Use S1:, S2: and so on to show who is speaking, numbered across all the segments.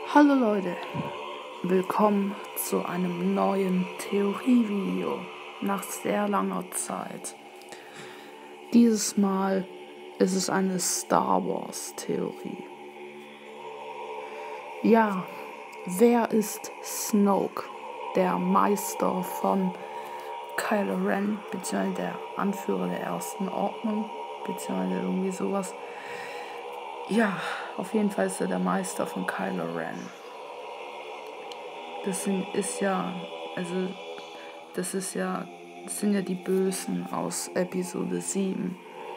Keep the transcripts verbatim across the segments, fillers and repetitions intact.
S1: Hallo Leute, willkommen zu einem neuen Theorievideo nach sehr langer Zeit. Dieses Mal ist es eine Star Wars Theorie. Ja, wer ist Snoke, der Meister von Kylo Ren, beziehungsweise der Anführer der Ersten Ordnung, beziehungsweise irgendwie sowas? Ja, auf jeden Fall ist er der Meister von Kylo Ren. Das sind, ist ja, also, das ist ja, das sind ja die Bösen aus Episode sieben.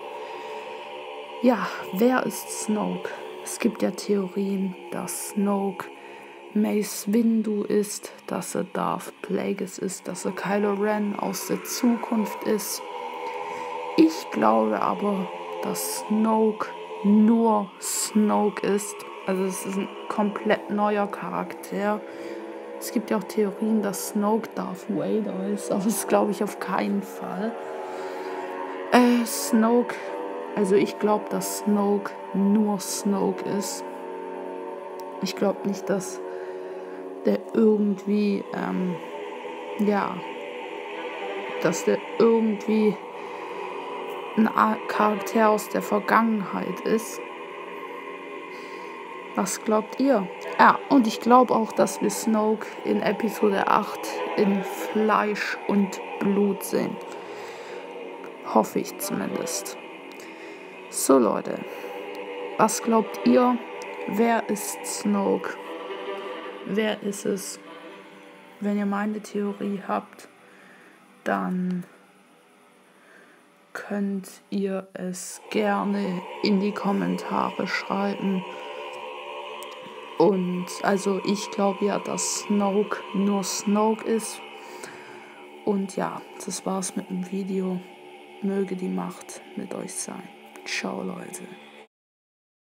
S1: Ja, wer ist Snoke? Es gibt ja Theorien, dass Snoke Mace Windu ist, dass er Darth Plagueis ist, dass er Kylo Ren aus der Zukunft ist. Ich glaube aber, dass Snoke nur Snoke ist. Also es ist ein komplett neuer Charakter. Es gibt ja auch Theorien, dass Snoke Darth Vader ist, aber das glaube ich auf keinen Fall. Äh, Snoke, also ich glaube, dass Snoke nur Snoke ist. Ich glaube nicht, dass der irgendwie, ähm, ja, dass der irgendwie ein Charakter aus der Vergangenheit ist. Was glaubt ihr? Ja, und ich glaube auch, dass wir Snoke in Episode acht in Fleisch und Blut sehen. Hoffe ich zumindest. So Leute, was glaubt ihr? Wer ist Snoke? Wer ist es? Wenn ihr meine Theorie habt, dann könnt ihr es gerne in die Kommentare schreiben. Und also ich glaube ja, dass Snoke nur Snoke ist. Und ja, das war's mit dem Video. Möge die Macht mit euch sein. Ciao Leute.